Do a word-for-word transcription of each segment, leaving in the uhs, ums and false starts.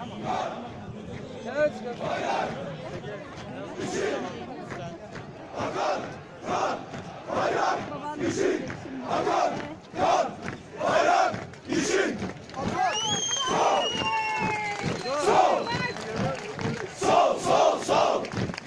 Evet. Bayrak. İçin. Akan. Kan. Bayrak. İçin. Akan. Kan. Bayrak. İçin. Sol. Sol. Sol. Sol. Sol.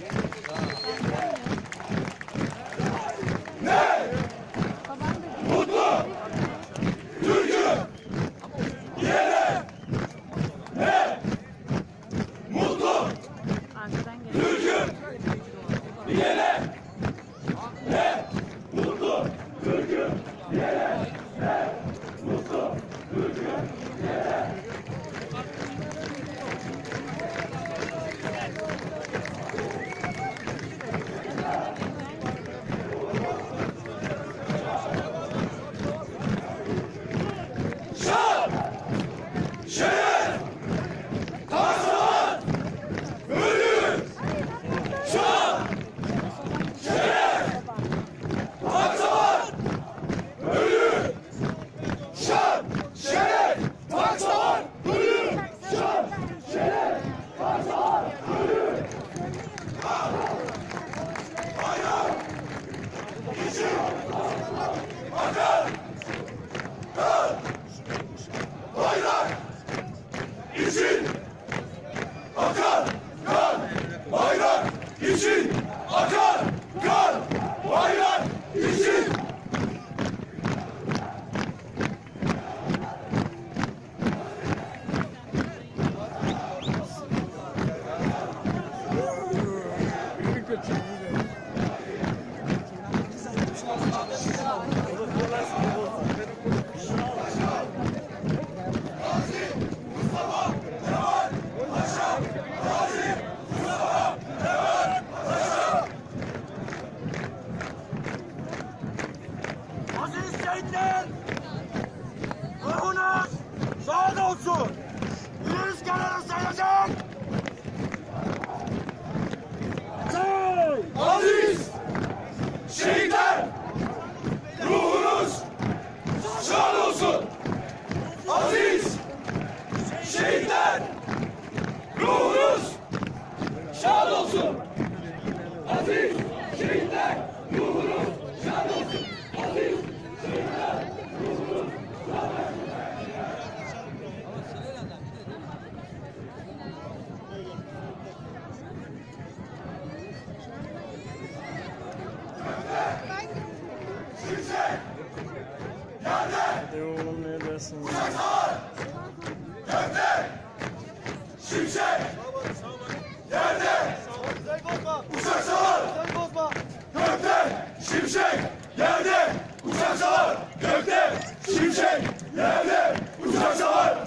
Ne? Mutlu. Türk'ü. Yere. Ne? Mutlu. Türk'ü. Yere. Ne? Mutlu. Türk'ü. Yere. Ne? Mutlu. Türk'ü. Yere. Şan, şeref, kahraman, ölüm. Şan, şeref, kahraman, ölüm. Şan, şeref, kahraman, ölüm. Şan, şeref, kahraman, ölüm. Bayrak, için, akan, kan. Bayrak, için, akan, kan. Bayrak, için, akan, kan. Bayrak, için. Aziz şehitler, ruhunuz şad olsun. Yüz kenarı sayacak. Say! Aziz şehitler, ruhunuz şad olsun. Aziz şehitler, ruhunuz şad olsun. Aziz şehitler, ruhunuz şad olsun. Aziz şehitler, ruhunuz şad olsun. Şimşek, yerde, Hadi oğlum ne dersin? uçak savar, gökte. Şimşek, yerde, uçak savar, gökte. Şimşek, yerde, uçak savar, gökte. Şimşek, yerde, uçak savar.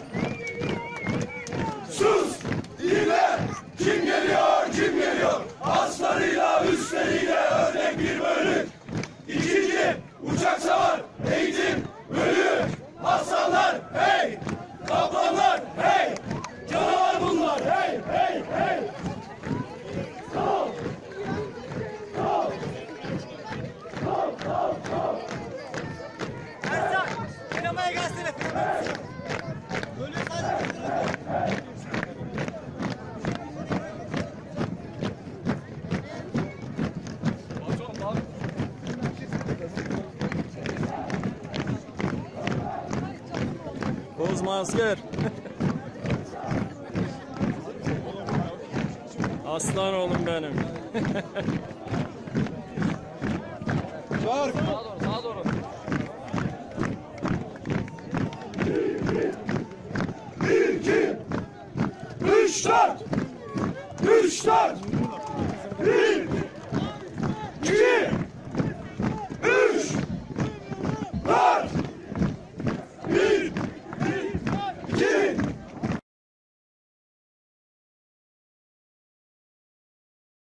Sus, dinle, kim geliyor, kim geliyor? Aslarıyla, üstleriyle örnek bir bölük. İkinci, uçak savar, eğitim, bölük. Aslanlar, hey! Kaplanlar, hey! Canavar bunlar, hey, hey, hey! Sol! Sol! Sol, sol, sol! Ersan, sinemaya gelsene. Böyle sadece. Bozma asker. Aslan oğlum benim. Çağır!